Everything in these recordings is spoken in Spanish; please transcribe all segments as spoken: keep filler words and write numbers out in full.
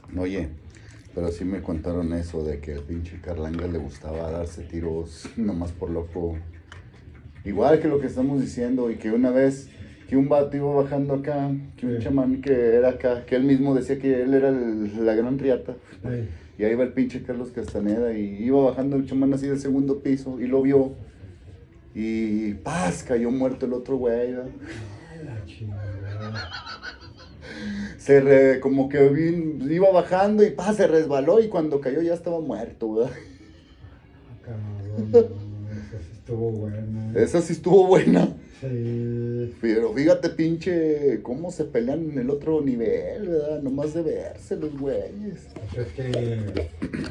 Oye, pero sí me contaron eso de que al pinche Carlanga le gustaba darse tiros nomás por loco. Igual que lo que estamos diciendo, y que una vez que un vato iba bajando acá, que un Sí. chamán que era acá, que él mismo decía que él era el- la gran riata. Ey. Y ahí va el pinche Carlos Castaneda y iba bajando el chamán así del segundo piso y lo vio. Y paz, cayó muerto el otro güey, ¿verdad? La chingada. Se re- como que vi- iba bajando y paz, se resbaló y cuando cayó ya estaba muerto, ¿verdad? Cabrón, no, esa sí estuvo buena. Esa sí estuvo buena. Sí. Pero fíjate, pinche, cómo se pelean en el otro nivel, ¿verdad? Nomás de verse los güeyes. Pues es que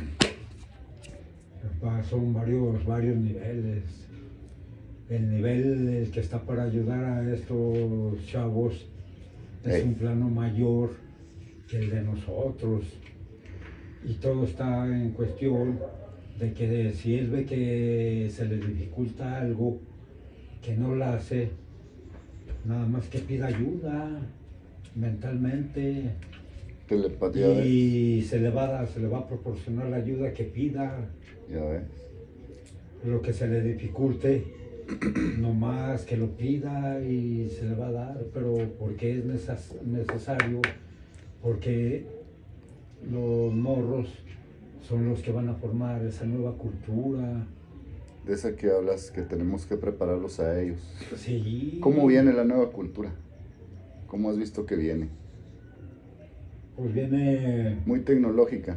va- son varios, varios niveles. El nivel el que está para ayudar a estos chavos es Ey. un plano mayor que el de nosotros. Y todo está en cuestión de que si él ve que se le dificulta algo, que no lo hace, nada más que pida ayuda mentalmente. Telepatía, ¿ves? Y se le va a dar, se le va a proporcionar la ayuda que pida, Ya ves. lo que se le dificulte, nomás que lo pida y se le va a dar, pero porque es neces- necesario, porque los morros son los que van a formar esa nueva cultura. De esa que hablas, que tenemos que prepararlos a ellos. Sí. ¿Cómo viene la nueva cultura? ¿Cómo has visto que viene? Pues viene, Muy tecnológica.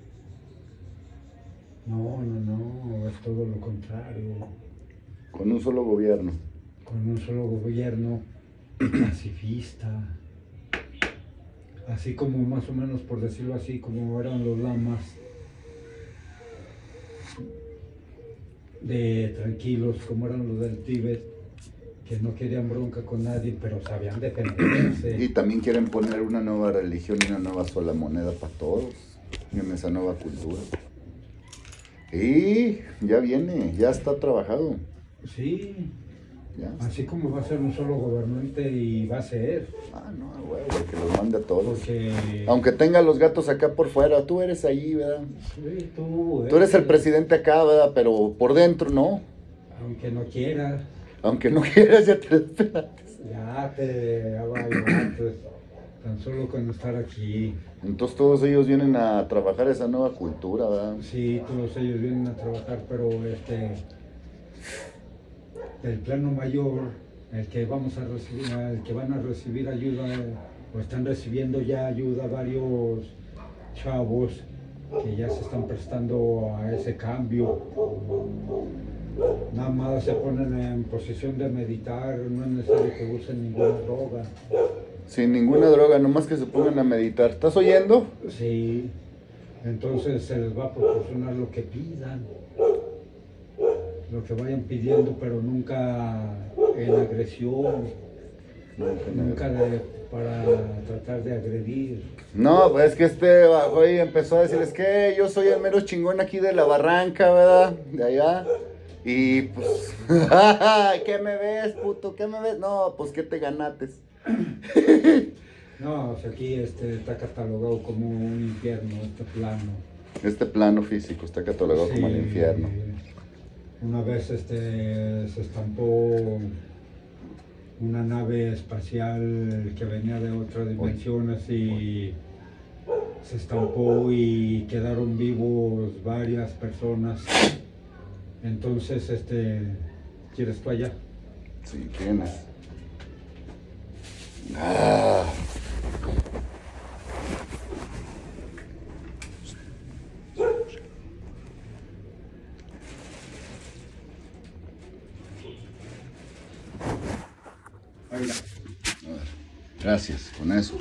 no, no, no, es todo lo contrario. Con un solo gobierno. Con un solo gobierno pacifista, así como más o menos, por decirlo así, como eran los lamas, de tranquilos, como eran los del Tíbet, que no querían bronca con nadie, pero sabían Y defenderse. también quieren poner una nueva religión y una nueva sola moneda para todos. En esa nueva cultura. Y ya viene, ya está trabajado. Sí, Ya. así como va a ser un solo gobernante y va a ser, Ah, no, güey, que los mande a todos. porque... Aunque tenga los gatos acá por fuera, tú eres ahí, ¿verdad? Sí, tú, Tú eres el eh, presidente acá, ¿verdad? Pero por dentro no. aunque no quieras, Aunque no quieras, ya te esperas. ya te abajo, tan solo con estar aquí. Entonces todos ellos vienen a trabajar esa nueva cultura, ¿verdad? Sí, todos ellos vienen a trabajar, pero este, el plano mayor, el que vamos a recibir, el que van a recibir ayuda, o están recibiendo ya ayuda varios chavos que ya se están prestando a ese cambio. Nada más se ponen en posición de meditar, no es necesario que usen ninguna droga. Sin ninguna droga, nomás que se pongan a meditar. ¿Estás oyendo? Sí, entonces se les va a proporcionar lo que pidan, lo que vayan pidiendo, pero nunca en agresión, nunca de- para tratar de agredir. No, pues es que este bajó y empezó a decir, es que yo soy el mero chingón aquí de la barranca, ¿verdad? De allá. Y pues, ¿qué me ves, puto? ¿Qué me ves? No, pues que te ganates. No, o sea, aquí este, está catalogado como un infierno, este plano. Este plano físico está catalogado como el Sí, infierno. una vez este, se estampó una nave espacial que venía de otras dimensiones y se estampó y quedaron vivos varias personas. Entonces, este, ¿quieres tú allá? Sí, tienes. Ah. Ahí va. A ver, gracias, con eso.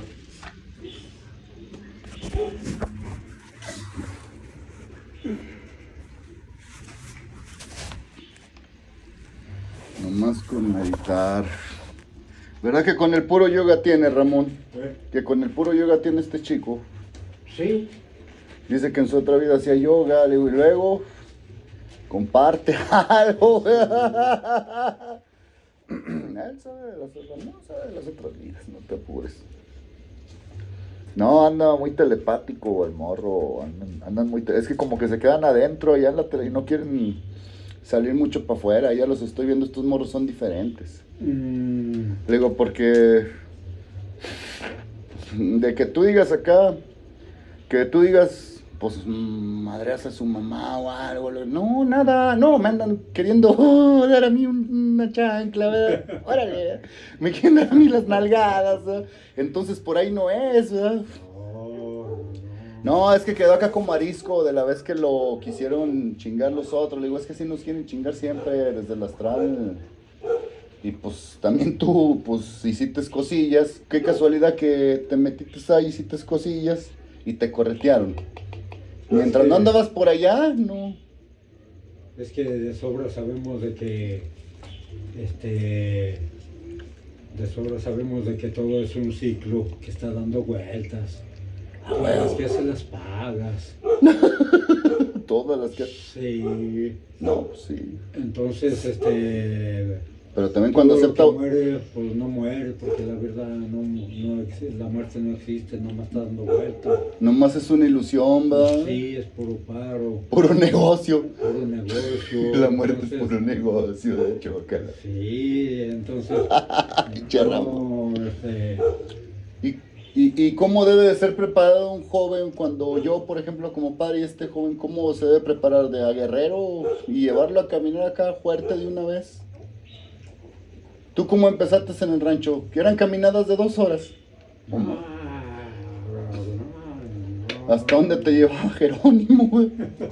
Nomás con meditar. ¿Verdad que con el puro yoga tiene, Ramón? ¿Eh? Que con el puro yoga tiene este chico. Sí, Dice que en su otra vida hacía yoga, le digo, y luego comparte algo. Él sabe de las otras, no sabe de las otras vidas, no te apures. No, anda muy telepático el morro, andan, andan muy... te- Es que como que se quedan adentro allá en la tele y no quieren salir mucho para afuera, ya los estoy viendo, estos morros son diferentes. Mm, Le digo, porque de que tú digas acá, que tú digas, pues mm, madreas a su mamá o algo, le- no, nada, no, me andan queriendo oh, dar a mí un- una chancla, ¿verdad? Órale, me quieren dar a mí las nalgadas, ¿verdad? Entonces por ahí no es, ¿verdad? no, no. No, es que quedó acá como arisco de la vez que lo quisieron chingar los otros. Le digo, es que si nos quieren chingar siempre desde el astral. Y pues también tú, pues hiciste cosillas. Qué casualidad que te metiste ahí, hiciste cosillas y te corretearon. Mientras Es no que, andabas por allá, no. es que de sobra sabemos de que, este, de sobra sabemos de que todo es un ciclo que está dando vueltas. Ah, Todas las huevo. que haces las pagas. Todas las que. Sí. No, pues sí. Entonces, este, Pero también cuando todo lo acepta. que muere, pues no muere, porque la verdad no, no existe, la muerte no existe, nomás está dando vueltas. Nomás es una ilusión, ¿verdad? Sí, es puro paro, Puro negocio. puro negocio. La muerte entonces, es puro negocio, de hecho, bacala. Sí, entonces, Pinche no, este, ¿Y, y, y cómo debe de ser preparado un joven cuando yo, por ejemplo, como padre y este joven, cómo se debe preparar de a guerrero y llevarlo a caminar acá fuerte de una vez? ¿Tú cómo empezaste en el rancho? Que eran caminadas de dos horas. no, ¿Cómo? no, no. ¿Hasta dónde te llevaba Jerónimo, güey?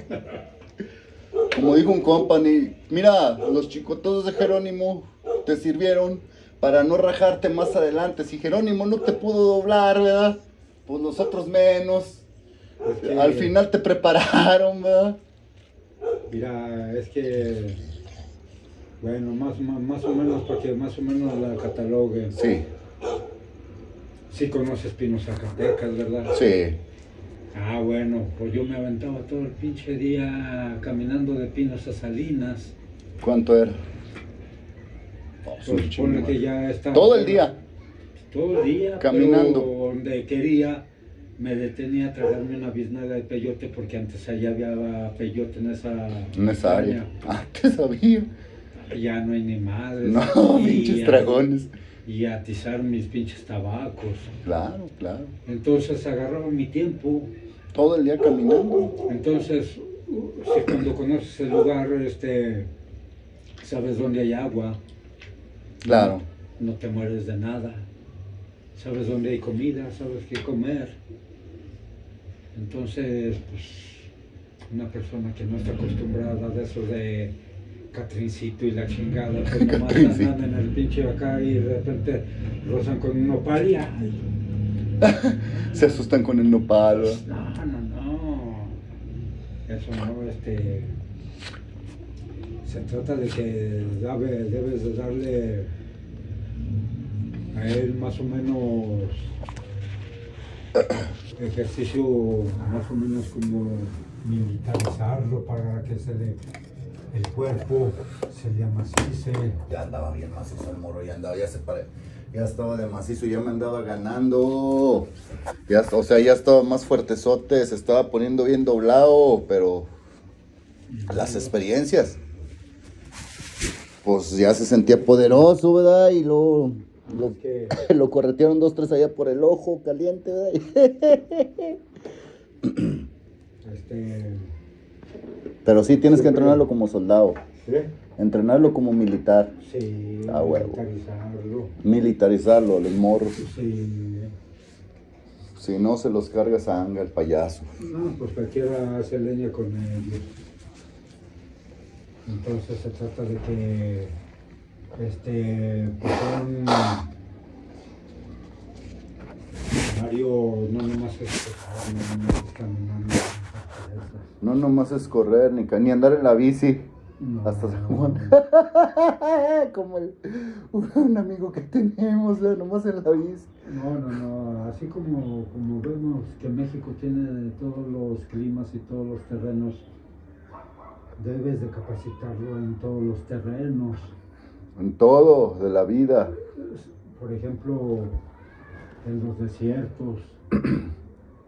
Como dijo un company, mira, los chicotazos de Jerónimo te sirvieron para no rajarte más adelante. Si Jerónimo no te pudo doblar, ¿verdad? Pues los otros menos. Es que, Al final te prepararon, ¿verdad? mira, es que, bueno, más, más, más o menos, para que más o menos la cataloguen. Sí, Sí conoces Pinos Zacatecas, ¿verdad? sí. Ah, bueno, pues yo me aventaba todo el pinche día caminando de Pinos a Salinas. ¿Cuánto era? Pues ponle que ya estaba. Todo el día. Todo el día. Caminando. Pero donde quería, me detenía a tragarme una biznaga de peyote, porque antes allá había peyote en esa, En esa área. montaña. Ah, te sabía. Ya no hay ni madres. No, Y pinches a- dragones. Y a atizar mis pinches tabacos. Claro, claro. Entonces agarraba mi tiempo. Todo el día caminando. Entonces, uh, si cuando conoces el lugar, este, sabes dónde hay agua, Claro. no te mueres de nada. Sabes dónde hay comida, sabes qué comer. Entonces, pues, una persona que no está acostumbrada a eso de Catrincito y la chingada, pues nomás Catrincito. andan en el pinche acá y de repente rozan con un nopal y ay, Se asustan con el nopal. pues, no, no, no. Eso no, este. Se trata de que debe- debes de darle a él más o menos ejercicio, más o menos como militarizarlo para que se le, el cuerpo se le amacice. Ya andaba bien macizo el morro, ya andaba, ya se pare, ya estaba de macizo, ya me andaba ganando. Ya, o sea, ya estaba más fuertezote, se estaba poniendo bien doblado, pero las experiencias. Pues ya se sentía poderoso, ¿verdad? Y luego lo, Es que lo corretearon dos, tres allá por el ojo caliente, ¿verdad? este, Pero sí tienes que entrenarlo como soldado, ¿sí? entrenarlo como militar, Sí, Ah, huevo. militarizarlo. militarizarlo, los morros. Sí. Si no, se los carga sanga el payaso. No, pues cualquiera hace leña con ellos. Entonces se trata de que, este, pues son, Mario, no nomás es no nomás es caminando, No nomás es correr, ni, ca- ni andar en la bici. no, Hasta San Juan. Como el, un amigo que tenemos, ¿verdad? Nomás en la bici. no, no, no, así como, como vemos que México tiene todos los climas y todos los terrenos, debes de capacitarlo en todos los terrenos. En todo de la vida. Por ejemplo, en los desiertos,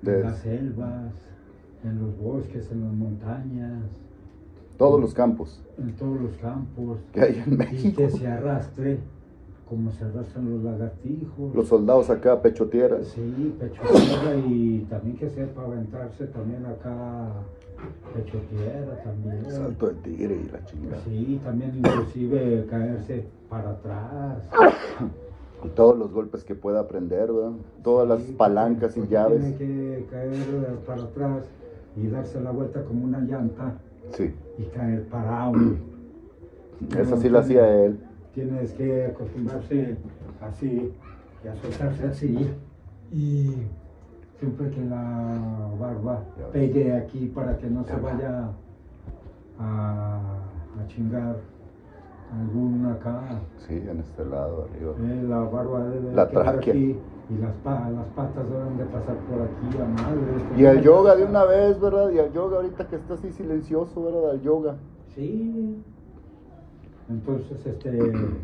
en las selvas, en los bosques, en las montañas. Todos los campos. En todos los campos. Que hay en México. Y que se arrastre como se arrastran los lagartijos. Los soldados acá, pecho tierra. Sí, pecho tierra, y también que sepa aventarse también acá, pecho tierra también. Salto de tigre y la chingada. Sí, también inclusive caerse para atrás. Y todos los golpes que pueda aprender, ¿verdad? Todas Sí, las palancas porque, y llaves. Tiene que caer para atrás y darse la vuelta como una llanta. Sí. Y caer parado. Esa sí la hacía él. Tienes que acostumbrarse así y a soltarse así. Y siempre que la barba pegue aquí para que no se vaya a, a chingar alguna acá. Sí, en este lado, arriba. Eh, la barba debe La quedar tráquea. aquí y las, pa las patas deben de pasar por aquí a madre. Y al yoga de una vez, ¿verdad? Y al yoga ahorita que está así silencioso, ¿verdad? Al yoga. Sí. Entonces, este,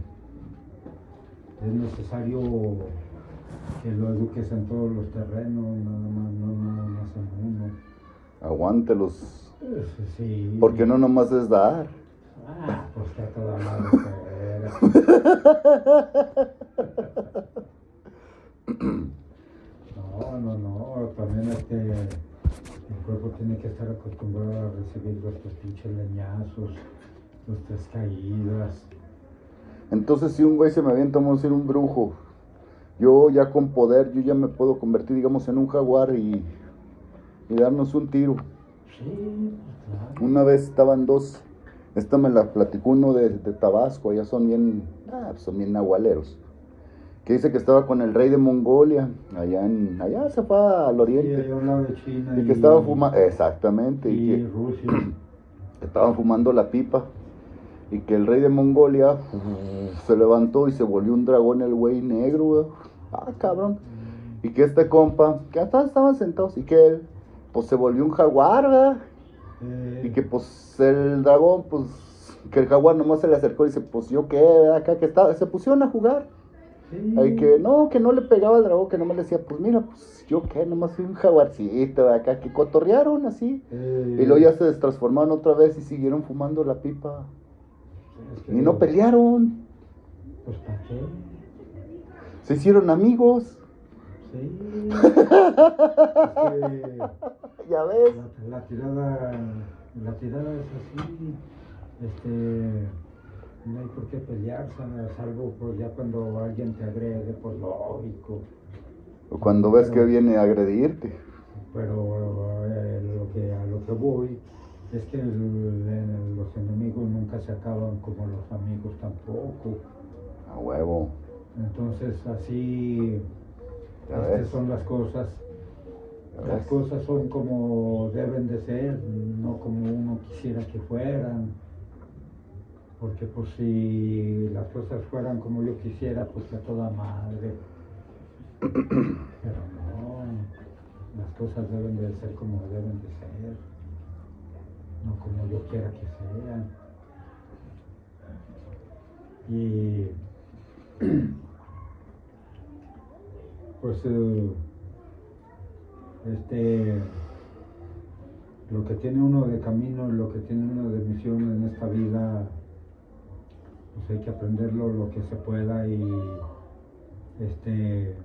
es necesario que lo eduques en todos los terrenos, nada más, no nada más en uno. Aguántelos. Eso sí. Porque no nomás es dar. Ah, pues que a toda madre. No, no, no, también este, el cuerpo tiene que estar acostumbrado a recibir los tres pinches leñazos, los tres caídas. Entonces, si un güey se me avienta, vamos a decir, un brujo, yo ya con poder, yo ya me puedo convertir, digamos, en un jaguar y, y darnos un tiro. Sí, claro. Una vez estaban dos, esta me la platicó uno de, de Tabasco, allá son bien, ah, son bien nahualeros, que dice que estaba con el rey de Mongolia, allá en, allá se fue al Sí, oriente, yo hablaba de China y y, que estaban fumando, exactamente, y, y que Rusia. estaban fumando la pipa, y que el rey de Mongolia se levantó y se volvió un dragón el güey negro, güey. Ah, cabrón. Y que este compa, que hasta estaban sentados, y que él, pues se volvió un jaguar, ¿verdad? Eh, Y que pues el dragón, pues, que el jaguar nomás se le acercó y dice, pues yo qué, ¿verdad? Acá que estaba, se pusieron a jugar. sí. Y que no, que no le pegaba al dragón, que nomás le decía, pues mira, pues yo qué, nomás soy un jaguarcito, ¿verdad? Acá que cotorrearon así. Eh, Y luego ya se destransformaron otra vez y siguieron fumando la pipa. es que- Y no pelearon, Pues ¿para qué? se hicieron amigos. Sí. Es que Ya ves. la, la tirada, la tirada es así. Este, no hay por qué pelearse, salvo pues ya cuando alguien te agrede, pues lógico. O cuando ves Pero- que viene a agredirte. Pero eh, lo que, a lo que voy es que el- el- los enemigos nunca se acaban como los amigos tampoco. A huevo. Entonces así Ya estas ves. son las cosas. Ya Las ves. cosas son como deben de ser, no como uno quisiera que fueran. Porque pues si las cosas fueran como yo quisiera, pues que a toda madre. Pero no, las cosas deben de ser como deben de ser, no como yo quiera que sean. Y pues eh, este lo que tiene uno de camino, lo que tiene uno de misión en esta vida, pues hay que aprenderlo lo que se pueda y este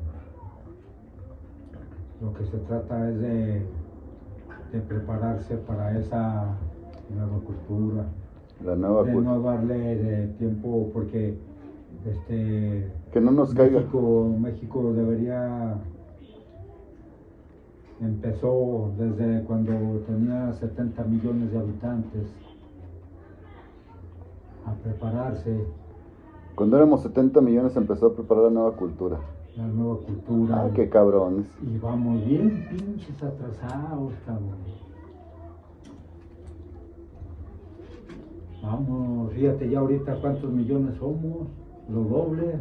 lo que se trata es de, de prepararse para esa nueva cultura, La nueva de cultura. no darle de tiempo porque este Que no nos caiga. México, México debería empezó desde cuando tenía setenta millones de habitantes a prepararse Cuando éramos setenta millones empezó a preparar la nueva cultura. la nueva cultura. Ah, qué cabrones. Y vamos bien pinches atrasados, cabrón. Vamos, fíjate ya ahorita cuántos millones somos, lo doble.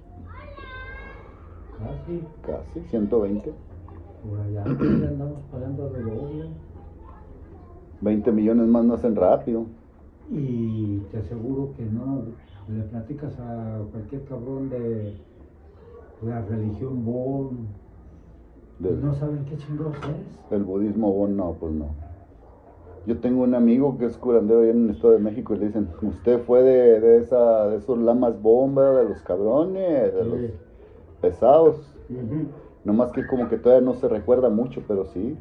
Casi, Casi, ciento veinte. por allá ya andamos pagando lo doble. veinte millones más nacen rápido. Y te aseguro que no, le platicas a cualquier cabrón de la religión Bon, Del, ¿No saben qué chingados es? del budismo Bon, no, pues no. Yo tengo un amigo que es curandero allá en el Estado de México y le dicen, usted fue de, de, esa, de esos lamas bomba, de los cabrones, de Sí. los pesados. Ujú. Nomás que como que todavía no se recuerda mucho, pero sí.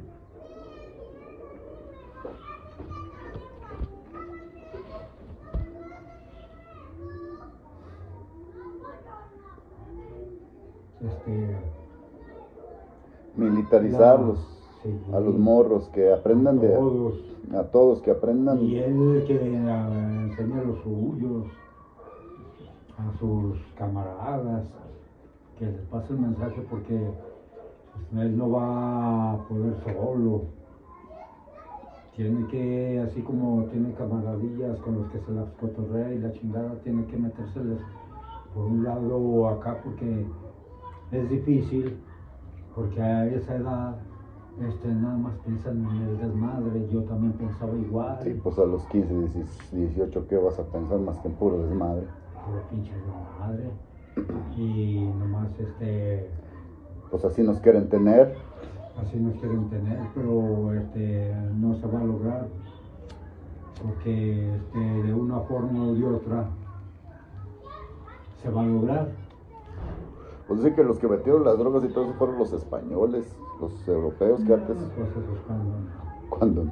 Este, Militarizarlos, sí. a los morros, que aprendan de... Todos. A todos, que aprendan... Y él que eh, enseña a los suyos, a sus camaradas, que les pase el mensaje porque pues, él no va a poder solo. Tiene que, así como tiene camaradillas con los que se las cotorrea y la chingada, tiene que metérseles por un lado o acá porque es difícil, porque a esa edad este, nada más piensan en el desmadre. Yo también pensaba igual. Sí, pues a los quince, dieciocho, ¿qué vas a pensar más que en puro desmadre? Puro pinche desmadre. Y nomás este, Pues así nos quieren tener. así nos quieren tener, pero este, no se va a lograr. Porque este, de una forma o de otra se va a lograr. Pues dice que los que metieron las drogas y todo eso fueron los españoles, los europeos que antes... Pues eso es cuando no. ¿Cuándo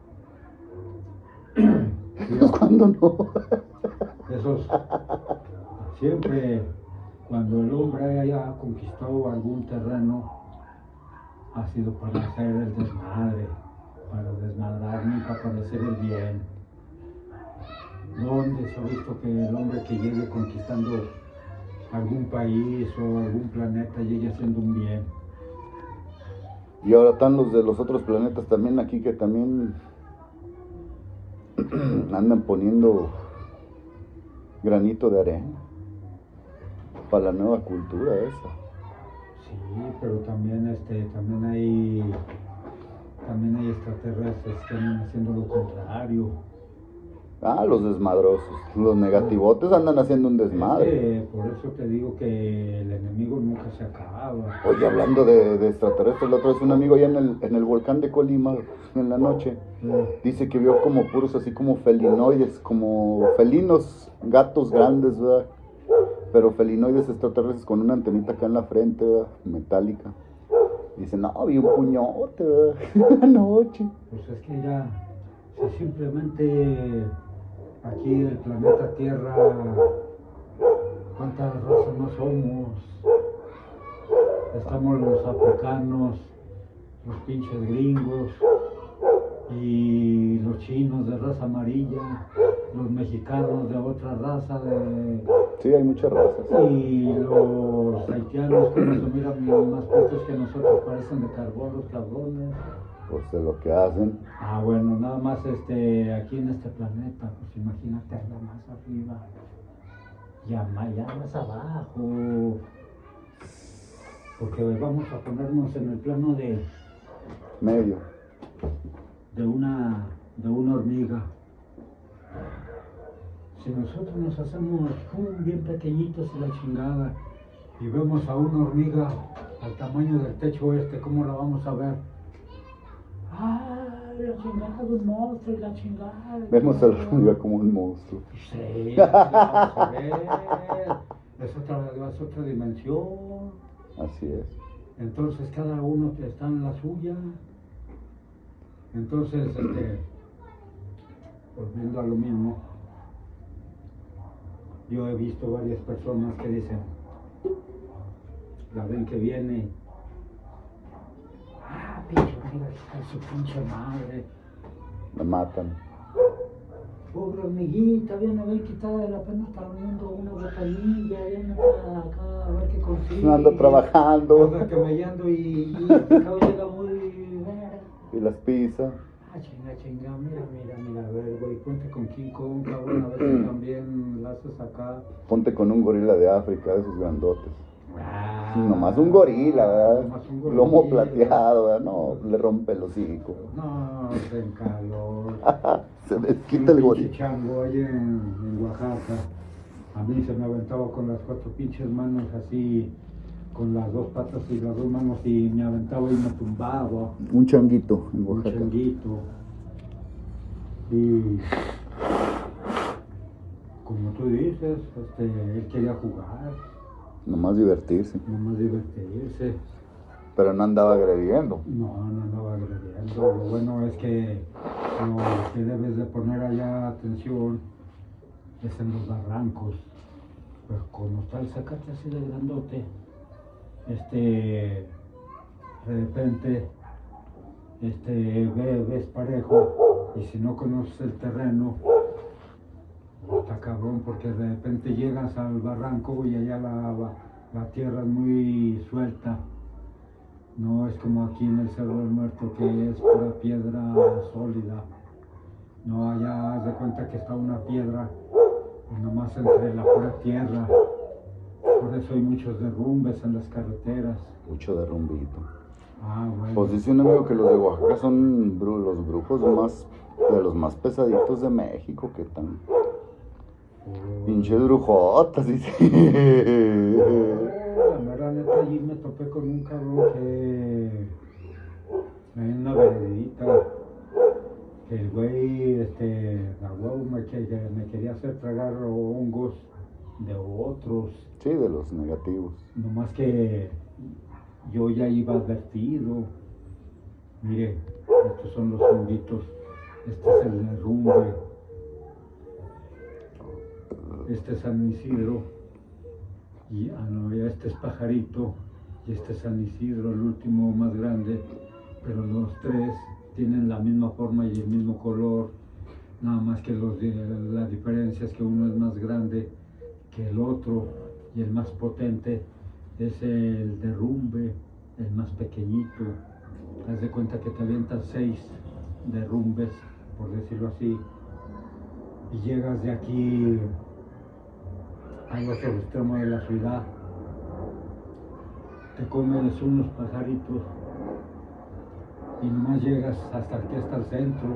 no? ¿Cuándo no? Esos, siempre cuando el hombre haya conquistado algún terreno, ha sido para hacer el desmadre, para desmadrar, nunca para hacer el bien. ¿Dónde se ha visto que el hombre que llegue conquistando algún país o algún planeta llegue haciendo un bien? Y ahora están los de los otros planetas también aquí que también andan poniendo granito de arena para la nueva cultura esa. Sí, pero también este, también hay también hay extraterrestres que andan haciendo lo contrario. Ah, los desmadrosos, los negativotes andan haciendo un desmadre. Es que por eso te digo que el enemigo nunca se acaba. Oye, hablando de, de extraterrestres, la otra vez un amigo allá en el, en el volcán de Colima, en la noche, dice que vio como puros así como felinoides, como felinos, gatos grandes, ¿verdad? Pero felinoides extraterrestres con una antenita acá en la frente, ¿verdad? Metálica. Dice, no, vi un puñote, ¿verdad? Anoche. Pues es que ya, si simplemente aquí el planeta Tierra, ¿cuántas razas no somos? Estamos los africanos, los pinches gringos, y los chinos de raza amarilla, los mexicanos de otra raza, de, Sí, hay muchas razas. y los haitianos que nos miran más puestos que nosotros, parecen de carbón los cabrones. Pues de lo que hacen. Ah, bueno, nada más este, aquí en este planeta, pues imagínate allá más arriba, y allá más abajo, porque vamos a ponernos en el plano de, Medio. de, una, de una hormiga. Si nosotros nos hacemos uh, bien pequeñitos y la chingada, y vemos a una hormiga al tamaño del techo este, ¿cómo la vamos a ver? ¡Ah, la chingada, un monstruo y la chingada! Vemos a la hormiga como un monstruo. Sí, la vamos a ver. Es otra, es otra dimensión. Así es. Entonces cada uno está en la suya. Entonces, este, volviendo a lo mismo, yo he visto varias personas que dicen, la ven que viene, ah, pinche hormiga, hija de su pinche madre. La matan. Pobre hormiguita, viene a ver quitada de la pena, está viendo una botanilla, viene acá a ver qué consigue. No ando trabajando. Anda camellando y, y el pescado llega muy verga. Y las pisa. Ah, chinga, chinga, mira, mira, mira, a ver, güey, ponte con King Kong, cabrón, a ver si también la haces acá. Ponte con un gorila de África, de esos grandotes. Ah, Nomás un gorila, ¿verdad? nomás un gorila. Lomo plateado, ¿verdad? No, le rompe el hocico. No, ten calor. Se desquita el Un gorila. pinche chango ahí en, en Oaxaca. A mí se me aventaba con las cuatro pinches manos así, con las dos patas y las dos manos y me aventaba y me tumbaba. Un changuito en Un Oaxaca. changuito. Y como tú dices, este, él quería jugar, Nomás divertirse. nomás divertirse. Pero no andaba agrediendo. No, no andaba agrediendo. Lo bueno es que lo que debes de poner allá atención es en los barrancos. Pues como está el zacate así de grandote, este, de repente, este, ve, ves parejo y si no conoces el terreno, está cabrón porque de repente llegas al barranco y allá la, la tierra es muy suelta. No es como aquí en el Cerro del Muerto que es pura piedra sólida. No, allá haz de cuenta que está una piedra y nomás entre la pura tierra. Por eso hay muchos derrumbes en las carreteras. Mucho derrumbito. Ah, bueno. Pues dice un amigo que los de Oaxaca son bru- los brujos más, de los más pesaditos de México, que tan Oh. pinches brujotas, dice. La mera neta, allí me topé con un cabrón que en una veredita, que el güey, este, a huevo me, que- que me quería hacer tragar hongos de otros, Sí, de los negativos. nomás que yo ya iba advertido. Mire, estos son los honguitos, este es el derrumbe, este es San Isidro, y ah, no, ya este es Pajarito, y este es San Isidro, el último más grande, pero los tres tienen la misma forma y el mismo color, nada más que los de, la diferencia es que uno es más grande que el otro, y el más potente es el derrumbe, el más pequeñito. Haz de cuenta que te avientas seis derrumbes, por decirlo así, y llegas de aquí al otro extremo de la ciudad, te comes unos pajaritos y nomás llegas hasta aquí, hasta el centro,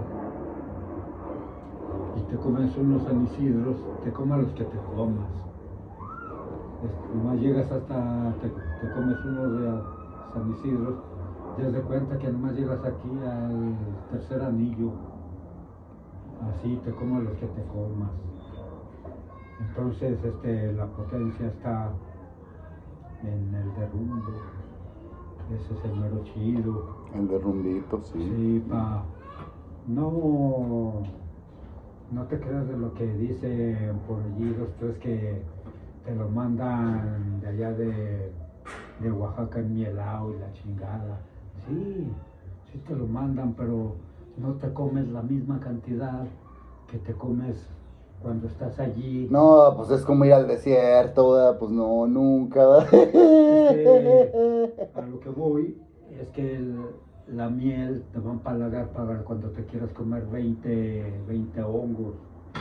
y te comes unos San Isidros, te comas los que te comas. Es- Nomás llegas hasta, te, te comes unos de San Isidros, y haz de cuenta que nomás llegas aquí al tercer anillo, así te comas los que te comas. Entonces, este, la potencia está en el derrumbe, ese es el mero chido. El derrumbito, sí. Sí, pa, no, no te creas de lo que dicen por allí los tres que te lo mandan de allá de, de Oaxaca en Mielao y la chingada. Sí, sí te lo mandan, pero no te comes la misma cantidad que te comes cuando estás allí. No, pues es como ir al desierto, ¿verdad? Pues no, nunca. ¿verdad? Es que a lo que voy es que el- la miel te va a empalagar para cuando te quieras comer veinte, veinte hongos.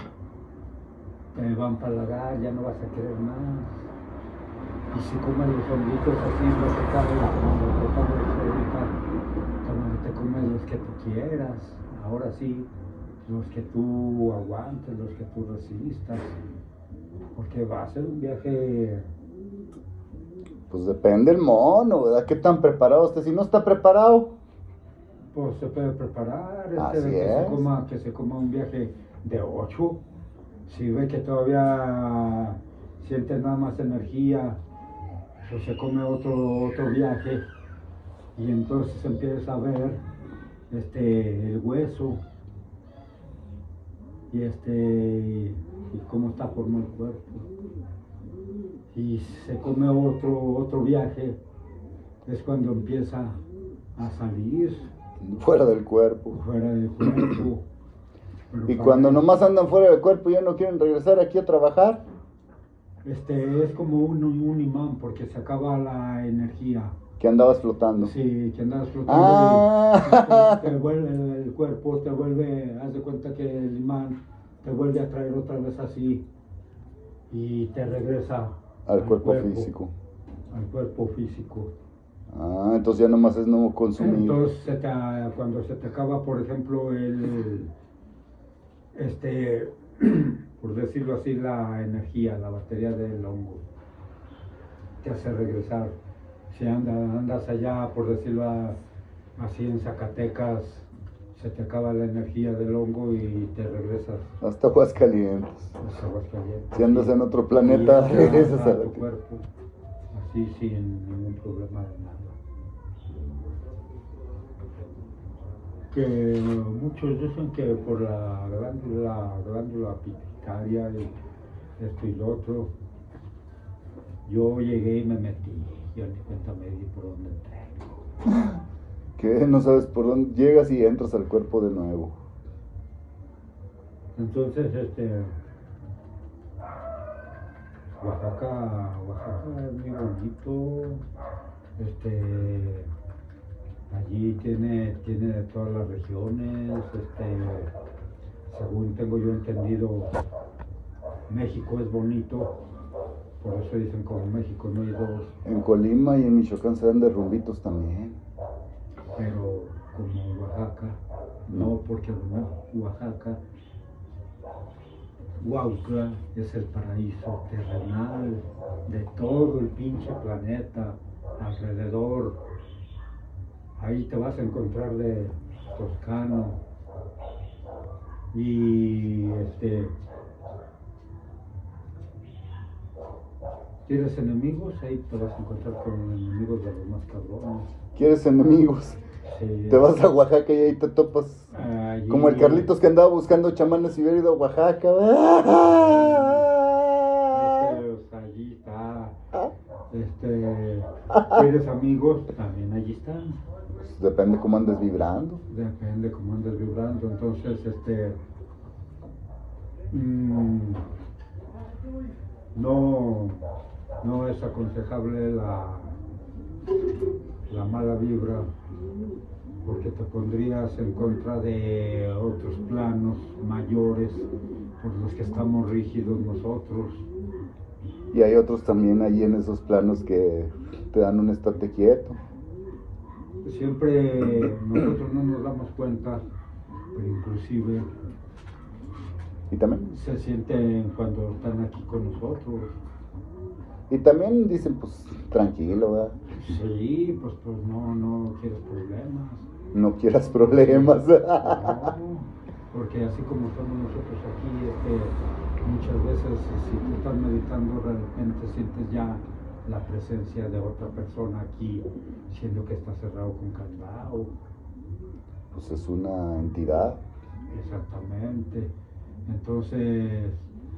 Te va a empalagar, ya no vas a querer más. Y si comes los honguitos así, los que caben, como los que comes ahorita, toma- te comes los que tú quieras. Ahora sí, los que tú aguantes, los que tú resistas. Porque va a ser un viaje. Pues depende el mono, ¿verdad? ¿Qué tan preparado esté? Si no está preparado, Pues se puede preparar, este, Así de que se es. coma, que se coma un viaje de ocho. Si ve que todavía siente nada más energía, pues se come otro, otro viaje y entonces empieza a ver este, el hueso y este y cómo está formado el cuerpo. Y se come otro, otro viaje, es cuando empieza a salir fuera del cuerpo. fuera del cuerpo. Pero Y para cuando eso, nomás andan fuera del cuerpo y ya no quieren regresar aquí a trabajar, Este es como un, un imán porque se acaba la energía. que andabas flotando. Sí, que andas flotando Ah. y te, te vuelve el, el cuerpo, te vuelve, haz de cuenta que el imán te vuelve a traer otra vez así y te regresa Al cuerpo físico. Al cuerpo físico. Ah, entonces ya nomás es no consumir. Entonces se te, cuando se te acaba, por ejemplo, el este por decirlo así, la energía, la batería del hongo, te hace regresar Si anda, andas allá, por decirlo a- así, en Zacatecas, se te acaba la energía del hongo y te regresas Hasta Aguascalientes. a Aguascalientes. Si andas Sí. en otro planeta, Y ya te regresas adapta a la tu cuerpo, así sin ningún problema de nada. Que muchos dicen que por la glándula, glándula pituitaria y esto y lo otro, yo llegué y me metí, yo ni cuenta me di por dónde entré. que no sabes por dónde llegas y entras al cuerpo de nuevo. Entonces, este, Oaxaca, Oaxaca es muy bonito, este, allí tiene, tiene de todas las regiones, este, según tengo yo entendido, México es bonito, por eso dicen como México no hay dos, En Colima y en Michoacán se dan derrumbitos también. pero como Oaxaca, no, porque no, Oaxaca, Huautla es el paraíso terrenal de todo el pinche planeta alrededor. Ahí te vas a encontrar de Toscano y este, ¿tienes enemigos? Ahí te vas a encontrar con enemigos de los más cabrones. ¿Quieres enemigos? Sí. Te vas a Oaxaca y ahí te topas. Allí- Como el Carlitos que andaba buscando chamanes y hubiera ido a Oaxaca. Este, allí está. Este, ¿quieres amigos? También allí están. Pues depende cómo andes vibrando. Depende cómo andes vibrando. Entonces, este, mm, no, no es aconsejable la, la mala vibra, porque te pondrías en contra de otros planos mayores por los que estamos rígidos nosotros. Y hay otros también ahí en esos planos que te dan un estate quieto. Siempre nosotros no nos damos cuenta, pero inclusive Y también, se sienten cuando están aquí con nosotros. y también dicen, pues, tranquilo, ¿verdad? Sí, pues, pues no, no quieres problemas. No quieras problemas. No, porque así como estamos nosotros aquí, este, muchas veces si tú estás meditando, de repente sientes ya la presencia de otra persona aquí, siendo que está cerrado con candado. Pues es una entidad. Exactamente. Entonces,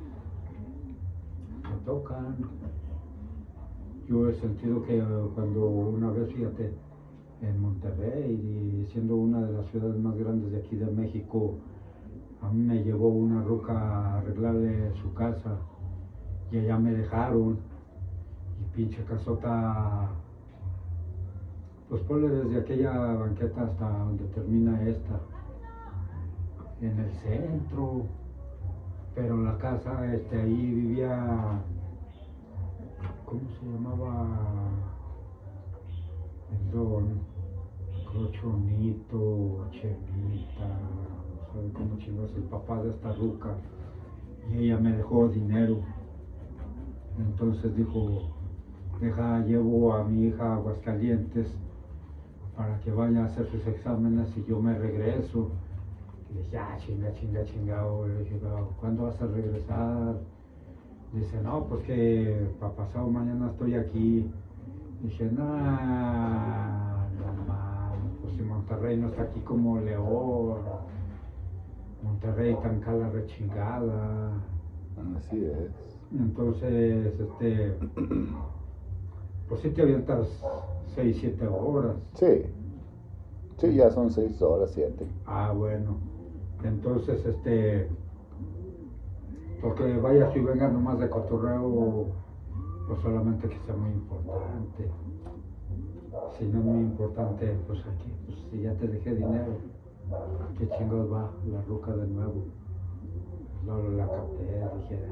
me tocan. Yo he sentido que cuando una vez, fíjate, en Monterrey, y siendo una de las ciudades más grandes de aquí de México, a mí me llevó una ruca a arreglarle su casa y allá me dejaron. Y pinche casota, pues ponle desde aquella banqueta hasta donde termina esta, en el centro. Pero la casa, este, ahí vivía, ¿cómo se llamaba? El don Crochonito, Chemita, no sabe cómo chingados, el papá de esta ruca. Y ella me dejó dinero. Entonces dijo, deja, llevo a mi hija a Aguascalientes para que vaya a hacer sus exámenes y yo me regreso. Y le dije, ah, chinga, chinga, chingado. Le dije, ¿cuándo vas a regresar? Dice, no, pues que para pasado mañana estoy aquí. Dije, no, no mames, pues si Monterrey no está aquí como León. Monterrey tan cala rechingada. Así es. Entonces, este, pues sí te avientas seis, siete horas. Sí. Sí, ya son seis horas, siete. Ah, bueno. Entonces, este, porque vayas y vengas nomás de cotorreo, pues solamente que sea muy importante. Si no es muy importante, pues aquí, pues si ya te dejé dinero, ¿qué chingados va la ruca de nuevo? Luego la capté, dije,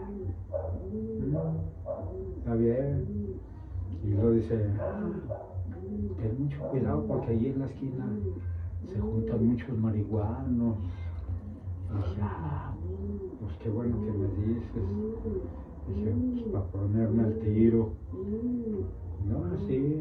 "Mm, está bien". Y luego dice, ten mucho cuidado porque ahí en la esquina se juntan muchos marihuanos. Y dije, ah, pues qué bueno que me dices. Dije, pues para ponerme al tiro. No, sí.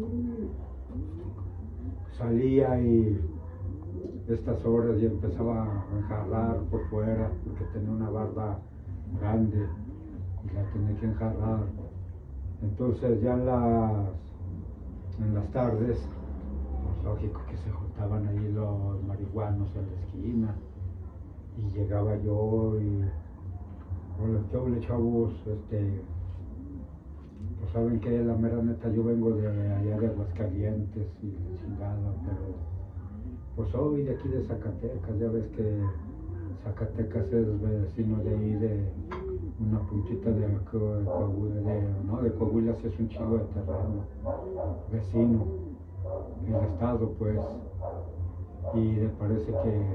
Salía y estas horas ya empezaba a enjarrar por fuera porque tenía una barda grande y la tenía que enjarrar. Entonces ya en las, en las tardes, pues lógico que se juntaban ahí los marihuanos en la esquina y llegaba yo y hola, ¿qué ole, chavos? Este, pues saben que la mera neta yo vengo de allá de Aguascalientes y la chingada, pero pues soy de aquí de Zacatecas, ya ves que Zacatecas es vecino de ahí de una puntita de, Co- Coahuila, de, no, de Coahuila sí es un chingo de terreno, vecino, el estado pues, y me parece que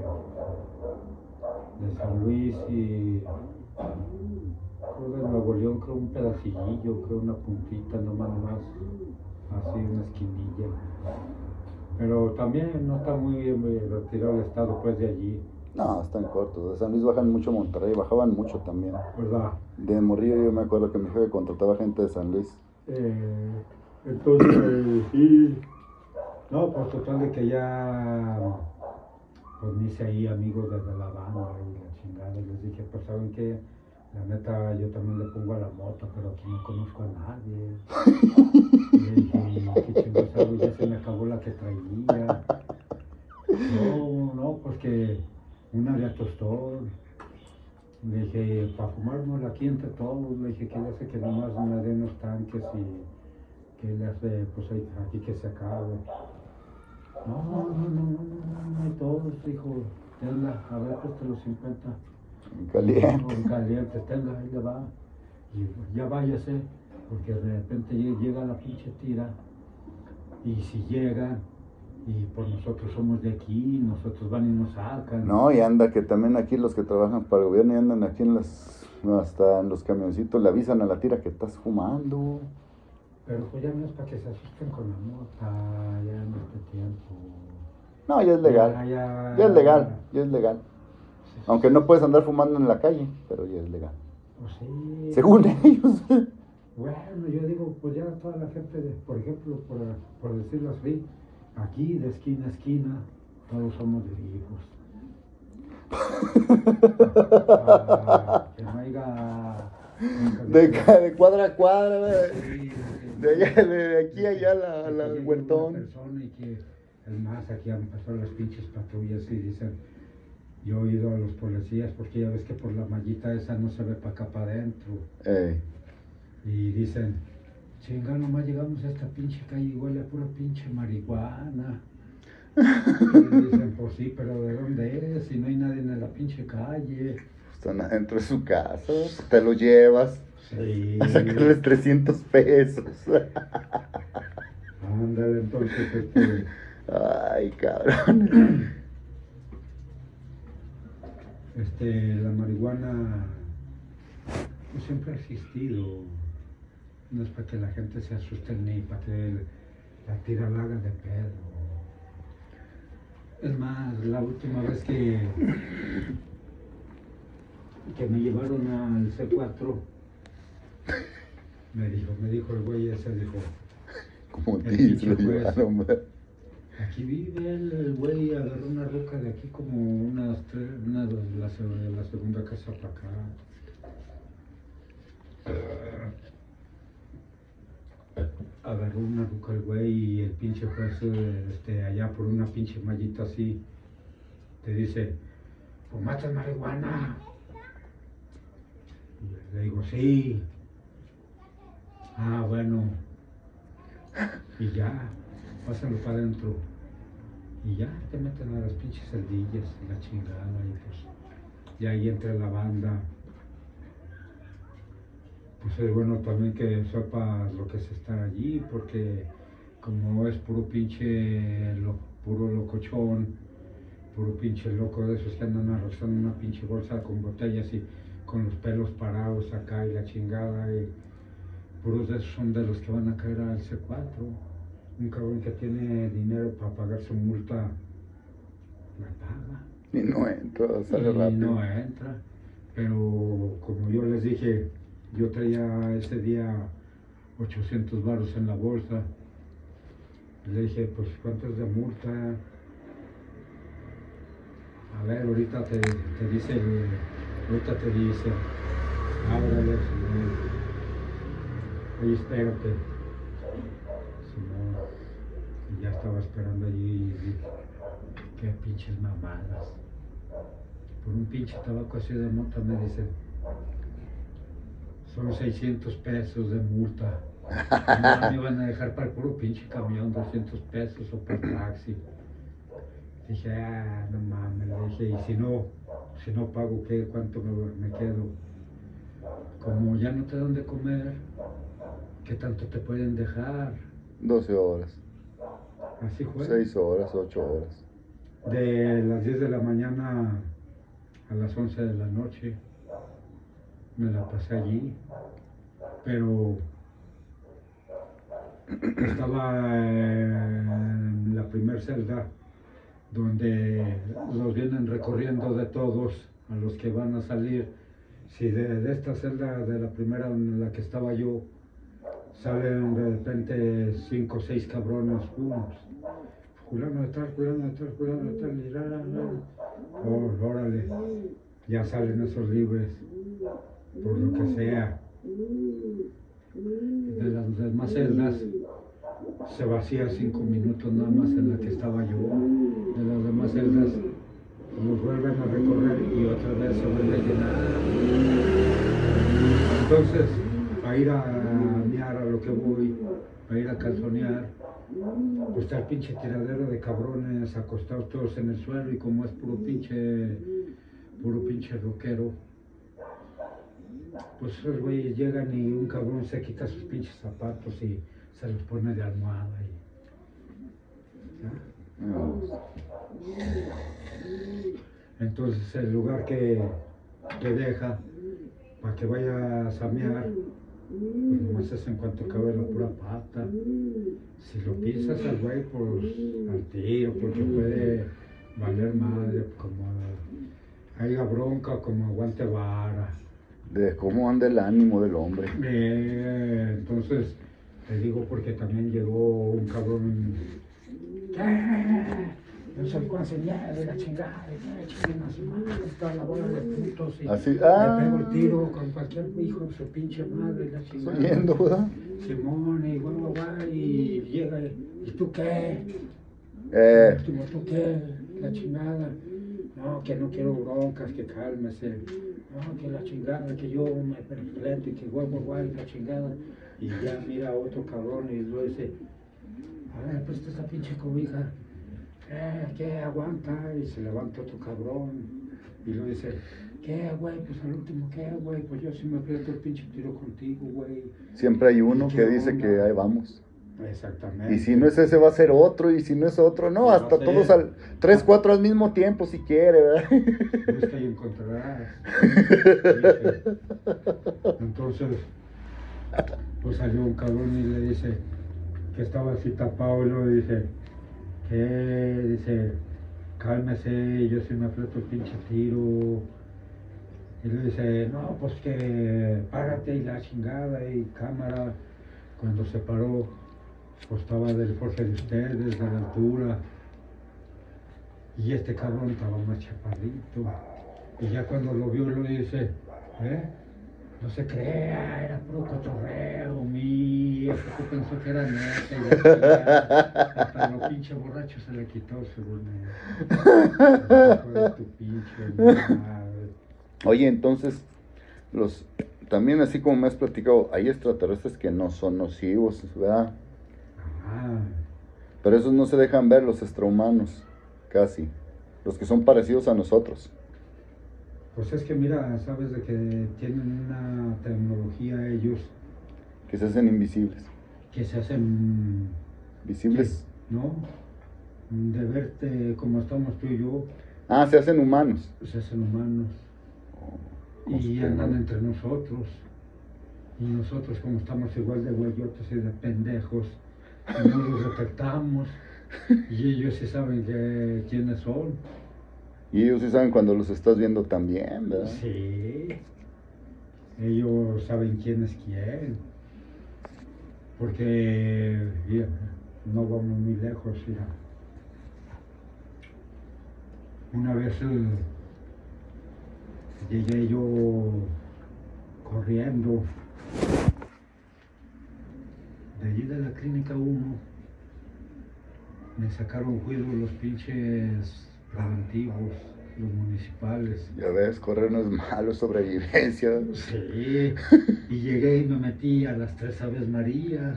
de San Luis y creo de Nuevo León, creo un pedacillo, creo una puntita, nomás más, así una esquinilla. Pero también no está muy, muy retirado el estado pues de allí, No, están cortos. De San Luis bajan mucho a Monterrey, bajaban mucho también. ¿verdad? De Morrillo yo me acuerdo que mi jefe contrataba gente de San Luis. Eh, entonces, sí, no, pues total de que ya, pues me hice ahí amigos desde la banda y la chingada, y les dije, pues saben que la neta yo también le pongo a la moto, pero aquí no conozco a nadie. Y le dije, qué chingados hago, ya se me acabó la que traía. No, no, pues que una de tostón. Le dije, para fumárnosla aquí entre todos, le dije que le hace que nomás me den los tanques y que le hace, pues ahí- aquí que se acabe. No, no, no, no, no, no, no hay todos, dijo, tenga, a ver, pues los cincuenta. Caliente. No, caliente, tenga, ahí le va. Y ya váyase, porque de repente lle- llega la pinche tira, y si llegan, y por nosotros somos de aquí, nosotros van y nos sacan. No, y anda que también aquí los que trabajan para el gobierno y andan aquí en las, hasta en los camioncitos le avisan a la tira que estás fumando. Pero pues ya no es para que se asusten con la mota, ya en este tiempo. No, ya es legal. Ya, ya, Ya es legal, ya es legal. Sí, Aunque no puedes andar fumando en la calle, pero ya es legal. Pues sí. Según ellos. Bueno, yo digo, pues ya toda la gente, de- por ejemplo, por, por decirlo así, aquí de esquina a esquina, todos somos de hijos. Ah, que no haya... De, ca- de cuadra a cuadra, ¿verdad? Sí, De allá, de aquí a allá, la, de la, que el llegue huertón. una persona y que, es más, aquí han pasado las pinches patrullas y dicen, yo he ido a los policías porque ya ves que por la mallita esa no se ve para acá para adentro. Ey. Y dicen, chinga, nomás llegamos a esta pinche calle y huele a pura pinche marihuana. Y dicen, pues sí, pero ¿de dónde eres? Si no hay nadie en la pinche calle. Están adentro de su casa, te lo llevas Sí. a sacarles trescientos pesos. Ándale, entonces, este, Ay, cabrón. este, la marihuana pues, siempre ha existido. No es para que la gente se asuste ni para que la tira la haga de pedo. Es más, la última vez que, que me llevaron al C cuatro, me dijo, me dijo el güey ese, dijo, Como El te pinche lo juez. llevaron, ¿verdad? aquí vive el, el güey, agarró una roca de aquí como unas tres, una de la, se- de la segunda casa para acá. Agarró una roca el güey y el pinche juez, eh, este, allá por una pinche mallita así, te dice, ¿fumaste marihuana? Y le digo, sí. Ah, bueno. Y ya, pásalo para adentro. Y ya te meten a las pinches celdillas y la chingada y pues ya ahí entra la banda. Pues es bueno también que sepas lo que es estar allí, porque como es puro pinche, lo, puro locochón, puro pinche loco de esos que andan arrastrando una pinche bolsa con botellas y con los pelos parados acá y la chingada, y puros de esos son de los que van a caer al C cuatro. Un cabrón que tiene dinero para pagar su multa, la paga. Y no entra, sale y rápido. no entra. Pero como yo les dije, Yo traía ese día ochocientos varos en la bolsa. Le dije, pues, ¿cuánto es de multa? A ver, ahorita te, te dice, el, ahorita te dice, ábrale, Simón. Oye, espérate. Simón. Y ya estaba esperando allí y dije, qué pinches mamadas. Por un pinche tabaco así de mota me dicen, son seiscientos pesos de multa. No me iban a dejar para el puro pinche camión, doscientos pesos o para taxi. Dije, ah, no mames, le dije, y si no, si no pago, ¿qué? ¿Cuánto me, me quedo? Como ya no te dan de comer, ¿qué tanto te pueden dejar? doce horas. Así fue. seis horas, ocho horas. De las diez de la mañana a las once de la noche me la pasé allí, pero estaba en la primer celda donde los vienen recorriendo de todos a los que van a salir. Si de, de esta celda, de la primera en la que estaba yo, salen de repente cinco o seis cabrones juntos. Fulano de tal, fulano de tal, fulano de tal, y la, la, la. Oh, órale, ya salen esos libres, por lo que sea. De las demás celdas se vacía cinco minutos nada más en la que estaba yo. De las demás celdas nos vuelven a recorrer y otra vez se vuelve a llenar. Entonces, para ir a mear a lo que voy, para ir a calzonear, pues está el pinche tiradero de cabrones acostados todos en el suelo, y como es puro pinche, puro pinche rockero, pues esos güeyes llegan y un cabrón se quita sus pinches zapatos y se los pone de almohada. Y, ¿no? Entonces el lugar que, que deja para que vayas a mear, pues nomás es en cuanto cabe la pura pata. Si lo pisas al güey, pues al tiro, porque puede valer madre, como haya bronca, como aguante vara. De cómo anda el ánimo del hombre. Eh, entonces, te digo porque también llegó un cabrón. Yo soy Juan Señal de la chingada, chingada a su madre, toda la bola de putos. Y así, ah, le pego el tiro con cualquier hijo de su pinche madre, la chingada. Oyendo, ¿verdad? Simón, y guau, guau, guau, y llega, ¿y tú qué? Eh. Último, ¿tú qué? La chingada. No, que no quiero broncas, que cálmese. No, que la chingada, que yo me perfecto y que guau, guau, guau, la chingada. Y ya mira a otro cabrón y lo dice, a ver, pues esta pinche cobija. Eh, ¿qué? Aguanta. Y se levanta otro cabrón y lo dice, ¿qué, güey? Pues al último, ¿qué, güey? Pues yo sí me aprieto el pinche tiro contigo, güey. Siempre hay uno que dice onda? Que ahí vamos. Exactamente. Y si no es ese va a ser otro, y si no es otro, no, hasta no todos al tres, cuatro al mismo tiempo si quiere, ¿verdad? Es que ahí encontrarás. Entonces, pues salió un cabrón y le dice que estaba así tapado y luego dice, ¿qué? Dice, cálmese, yo sí me aprieto el pinche tiro. Y le dice, no, pues que párate y la chingada y cámara. Cuando se paró, pues estaba del force de ustedes, de la altura. Y este cabrón estaba más chaparrito. Y ya cuando lo vio, lo dice, ¿eh? No se crea, era puro cotorreo, mi, poco pensó que era neta, y ya, hasta lo pinche borracho se le quitó, según él. De tu pinche madre. Oye, entonces, los, también así como me has platicado, hay extraterrestres que no son nocivos, ¿verdad? Ah. Pero esos no se dejan ver, los extrahumanos, casi, los que son parecidos a nosotros. Pues es que mira, sabes de que tienen una tecnología ellos que se hacen invisibles. Que se hacen visibles. Que, ¿no? De verte como estamos tú y yo. Ah, se hacen humanos. Se hacen humanos. Oh, y andan entre nosotros. Y nosotros como estamos igual de güeyotes y de pendejos, no los detectamos. Y ellos sí saben que, quiénes son. Y ellos sí saben cuando los estás viendo también, ¿verdad? Sí. ellos saben quién es quién, porque mira, no vamos muy lejos, mira. Una vez eh, llegué yo corriendo de allí de la clínica uno, me sacaron juicio los pinches preventivos, los municipales. Ya ves, correr no es malo, sobrevivencia. Sí, y llegué y me metí a las tres Aves Marías.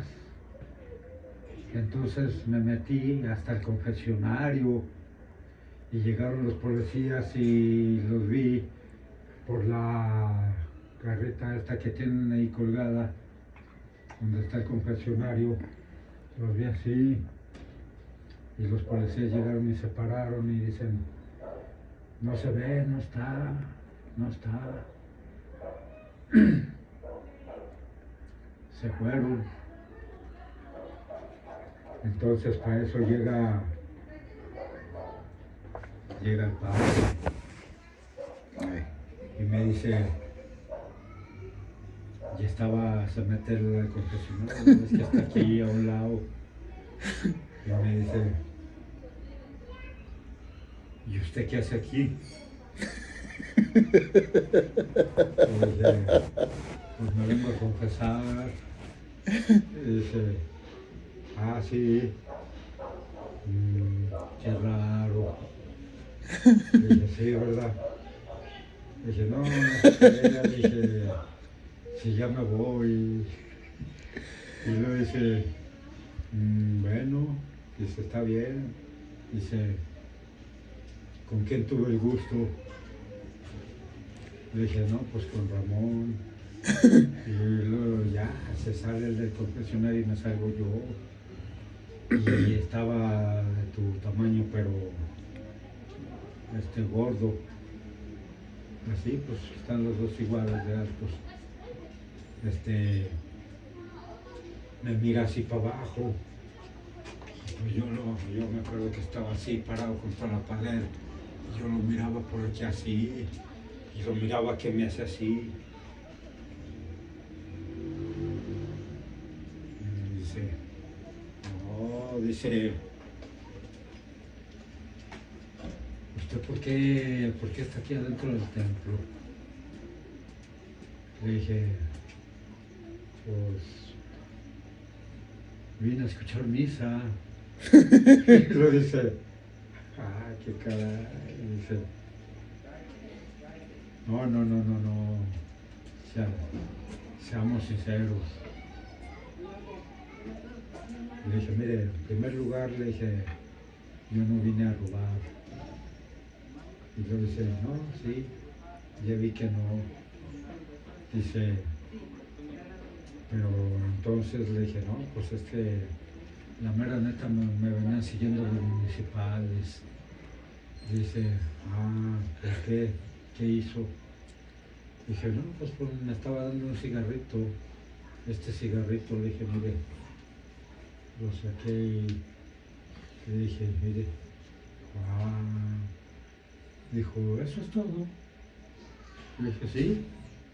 Entonces me metí hasta el confesionario y llegaron los policías y los vi por la carreta esta que tienen ahí colgada, donde está el confesionario. Los vi así y los policías llegaron y se pararon y dicen, no se ve, no está, no está. Se fueron. Entonces para eso llega, llega el padre y me dice, ya estaba, se mete el confesionario, es que está aquí a un lado. Y me dice, ¿y usted qué hace aquí? Y dice, pues me vengo a confesar. Y dice, ah, sí, mm, qué raro. Y dije, sí, ¿verdad? Y dije, no, no se crea, dije, si ya me voy. Y luego dice, mm, bueno, dice, está bien. Dice, ¿con quién tuve el gusto? Le dije, no, pues con Ramón. Y luego ya se sale del confesionario y me salgo yo. Y estaba de tu tamaño, pero este gordo. Así, pues están los dos iguales de altos. Este, me mira así para abajo. Pues yo, lo, yo me acuerdo que estaba así parado contra la pared. Yo lo miraba por aquí así. Y lo miraba que me hace así. Y dice, no, dice, ¿usted por qué, por qué está aquí adentro del templo? Le dije, pues vine a escuchar misa. Y lo dice, ah, qué caray. Y dice, no, no, no, no, no, o sea, seamos sinceros. Le dije, mire, en primer lugar le dije, yo no vine a robar. Y luego dice, no, sí, ya vi que no. Dice, pero entonces le dije, no, pues es que la mera neta me, me venían siguiendo los municipales. Dice, ah, ¿por qué? ¿Qué hizo? Dije, no, pues, pues me estaba dando un cigarrito. Este cigarrito, le dije, mire, lo saqué y le dije, mire, ah, dijo, ¿eso es todo? Le dije, sí.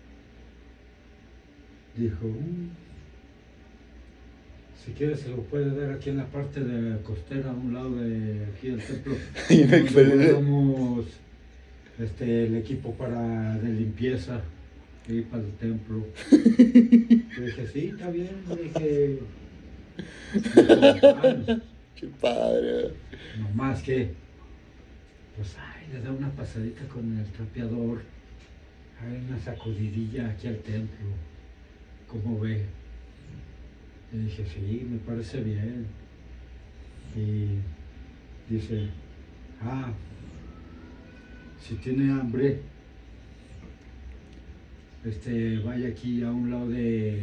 Dijo, mm, si quiere se lo puede dar aquí en la parte de costera, a un lado de aquí del templo. Donde guardamos este, el equipo para de limpieza, ahí para el templo. Le dije, sí, está bien. Le dije, dijo, qué padre. no más que, pues, ay, le da una pasadita con el trapeador, hay una sacudidilla aquí al templo. ¿Cómo ve? Le dije, sí, me parece bien. Y dice, ah, si tiene hambre, este, vaya aquí a un lado de,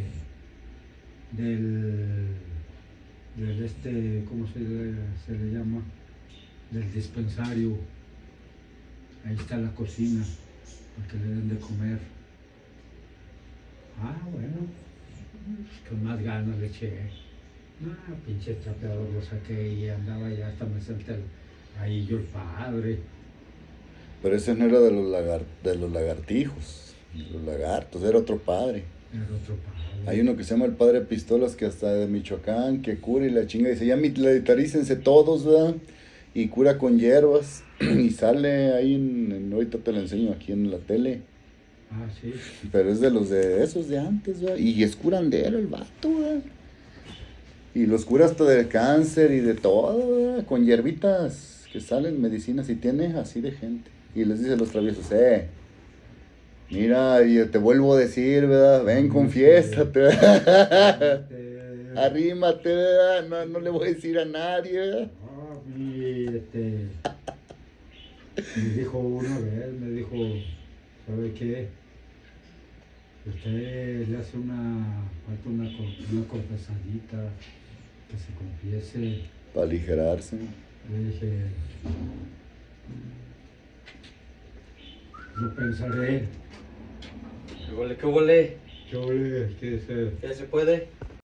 del, del este, ¿cómo se le, se le llama? Del dispensario. Ahí está la cocina, para que le den de comer. Ah, bueno, con más ganas le eché. Ah, pinche trapeador lo saqué y andaba ya hasta me senté ahí yo el padre. Pero ese no era de los, lagar, de los lagartijos. Los lagartos, era otro padre. Era otro padre. Hay uno que se llama el Padre Pistolas, que hasta de Michoacán, que cura y la chinga. Dice, ya militarícense todos, ¿verdad? Y cura con hierbas. Y sale ahí, en, en- ahorita te lo enseño aquí en la tele. Ah, sí. Pero es de los de esos de antes, ¿verdad? Y es curandero el vato, ¿verdad? Y los cura hasta del cáncer y de todo, ¿verdad? Con hierbitas que salen, medicinas, y tiene así de gente. Y les dice a los traviesos, eh, mira, y te vuelvo a decir, ¿verdad? Ven, confiésate, ¿verdad? Este, Arrímate, ¿verdad? No, no le voy a decir a nadie, ¿verdad? ah, y este, me dijo una vez, me dijo, ¿sabe qué? Usted le hace una, falta una, co- una confesadita, que se confiese. Para aligerarse. Le dije, lo pensaré. ¿Qué huele? ¿Qué huele? Yo le, que se, ¿Ya se puede?